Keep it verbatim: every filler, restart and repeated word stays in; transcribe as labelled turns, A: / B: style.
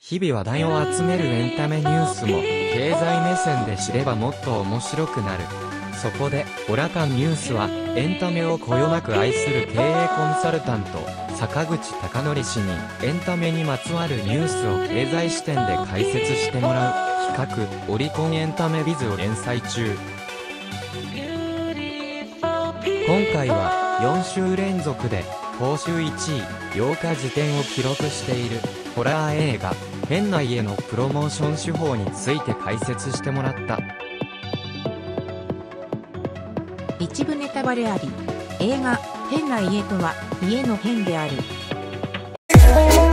A: 日々話題を集めるエンタメニュースも、経済目線で知ればもっと面白くなる。そこで、オラカンニュースは、エンタメをこよなく愛する経営コンサルタント、坂口孝則氏に、エンタメにまつわるニュースを経済視点で解説してもらう、企画、オリコンエンタメビズを連載中。今回は、よんしゅう連続で、興収いちい、ようか時点を記録している、ホラー映画、変な家のプロモーション手法について解説してもらった。
B: 一部ネタバレあり。映画、変な家とは、家の変である。